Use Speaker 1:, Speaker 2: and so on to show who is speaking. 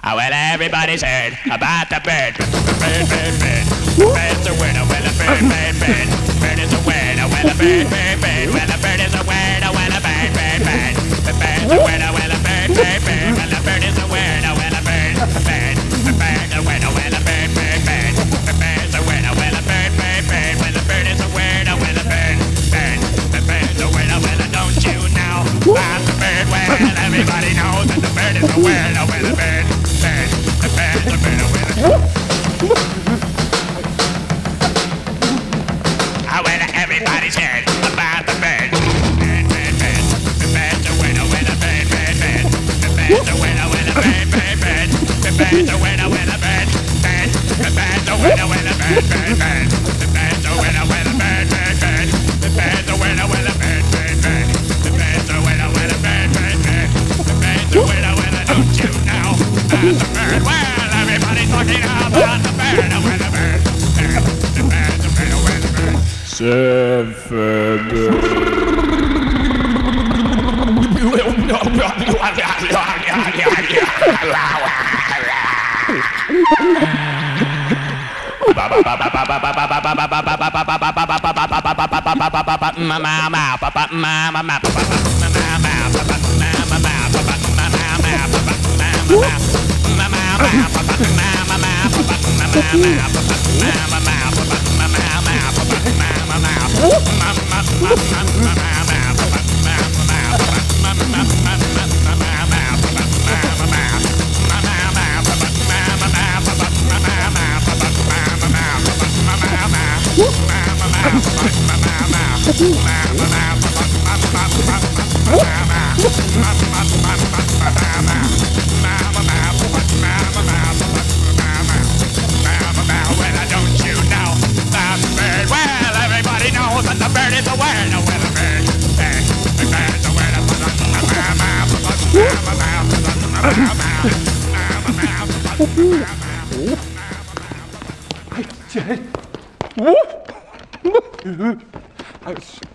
Speaker 1: Oh, well, everybody's heard about the bird. Bird, bird, bird. Bird's a winner, well, a bird, bird, bird. Bird is a winner, well, a bird, bird, bird. Well, a bird is a winner, well, a bird, bird, bird. The bird's a winner, well, a bird, bird, bird. Well, a bird is a winner, well, a bird, bird. The bird's a winner, well, a bird, bird, bird. The bird's a winner, well, a bird, bird, bird. Well, a bird is a winner, well, a bird, bird. The bird's a winner, well, don't you know about the bird? Well, everybody knows that the bird is a winner, well, a bird. The bird's a winner, well, everybody's heard about the bird. Bird, bird, bird. The bird's a winner, well, a bird, bird, bird. The bird's a winner, well, a bird, bird, bird. The bird's a winner, well, a bird, bird. The bird's a winner, well, a bird, bird, bird. The bird's a winner, well, a bird, bird, bird. The bird's a winner, well, a bird, bird, bird. The bird's a winner, well, a bird, bird, bird. The bird's a winner, well, don't you know about the bird? Well, everybody's talking about the bird, well, the bird, bird. The bird's a winner, well, the bird.
Speaker 2: Hey,